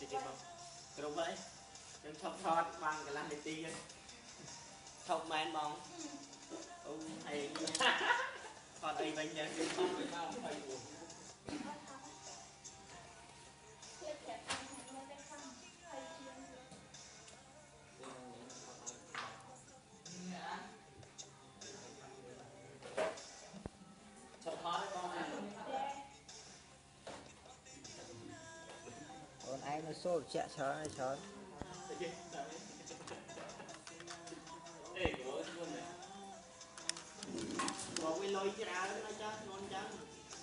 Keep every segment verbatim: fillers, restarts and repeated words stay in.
tiếp không? Đúng vậy. Đừng thọc thọt bằng cái làm để ti kìa. Thọc men bóng. Ừ, hay. Còn đây bên nhà cái bóng với bao thầy của. Thọc thọt đấy con này. Còn anh nó xô chạy chó này chó. Ê, của ơi luôn này. Bỏ cái lôi chứ ra nó chết ngon chán.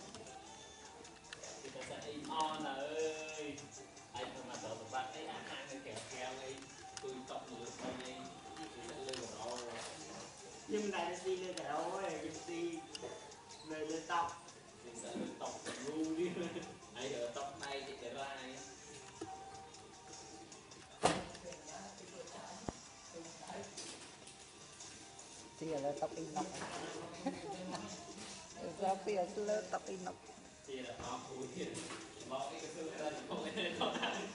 Thì ta sẽ im on ơi. Anh không mà tớ một bạn ấy ăn ăn cái kẹo kẹo ấy. Tôi tọc lửa thôi đi. Tôi sẽ lên một ô. Nhưng này nó đi lên cái đâu ấy, nhưng đi lên lên tóc. Mình sẽ lên tọc ngu đi. Ấy ở tóc này thì cái ra này. Thì là tóc in nọc. Sao thì là tóc in nọc. Thì là nó cúi thì bỏ cái cái sự ra thì không có thể